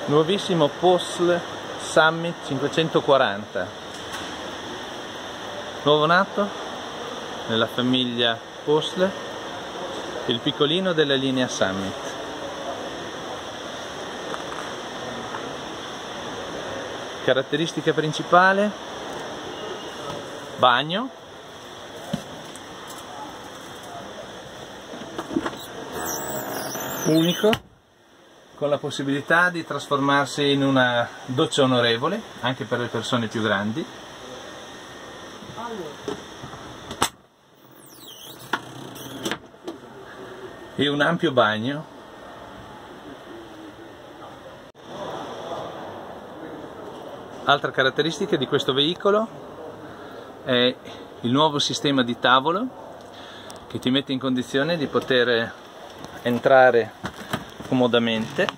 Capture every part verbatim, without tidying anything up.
Nuovissimo Postle Summit cinquecentoquaranta, nuovo nato nella famiglia Postle, il piccolino della linea Summit. Caratteristica principale: bagno, unico, con la possibilità di trasformarsi in una doccia onorevole anche per le persone più grandi. E un ampio bagno. Altra caratteristica di questo veicolo è il nuovo sistema di tavolo che ti mette in condizione di poter entrare comodamente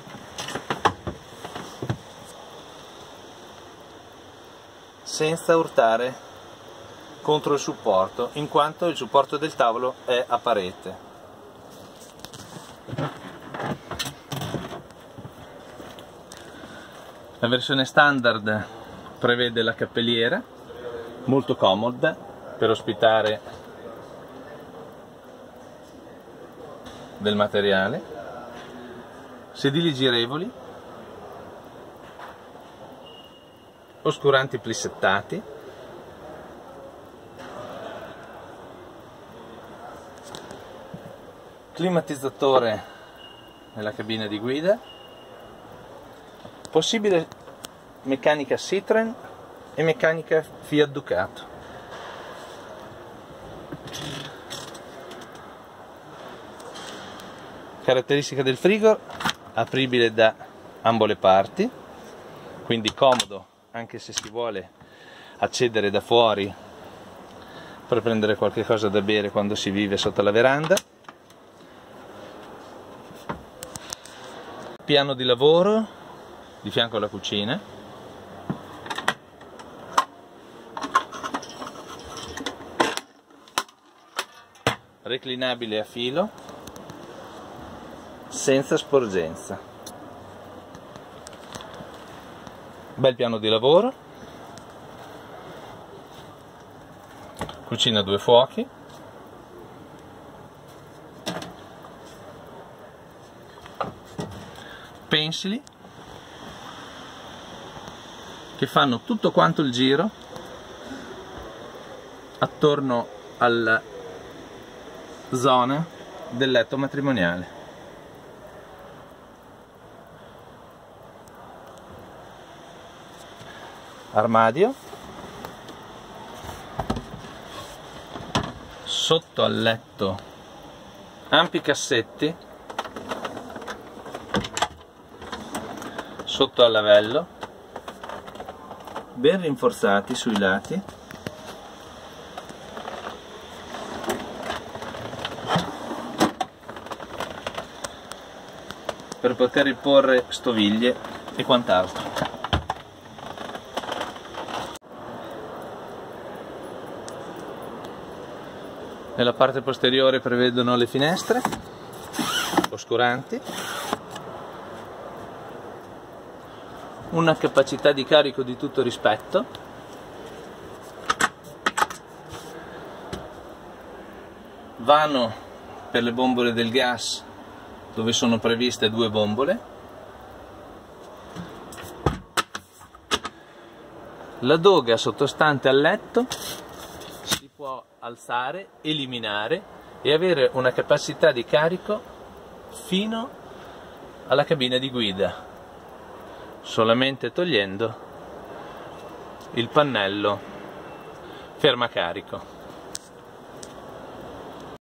senza urtare contro il supporto, in quanto il supporto del tavolo è a parete. La versione standard prevede la cappelliera, molto comoda per ospitare del materiale, sedili girevoli, oscuranti plissettati, climatizzatore nella cabina di guida, possibile meccanica Citroen e meccanica Fiat Ducato. Caratteristica del frigo: apribile da ambo le parti, quindi comodo anche se si vuole accedere da fuori per prendere qualche cosa da bere quando si vive sotto la veranda. Piano di lavoro di fianco alla cucina, reclinabile a filo senza sporgenza. Bel piano di lavoro, cucina a due fuochi, pensili che fanno tutto quanto il giro attorno alla zona del letto matrimoniale. Armadio, sotto al letto ampi cassetti, sotto al lavello ben rinforzati sui lati, per poter riporre stoviglie e quant'altro. Nella parte posteriore prevedono le finestre oscuranti, una capacità di carico di tutto rispetto, vano per le bombole del gas dove sono previste due bombole, la doga sottostante al letto si può alzare, eliminare e avere una capacità di carico fino alla cabina di guida, solamente togliendo il pannello fermacarico.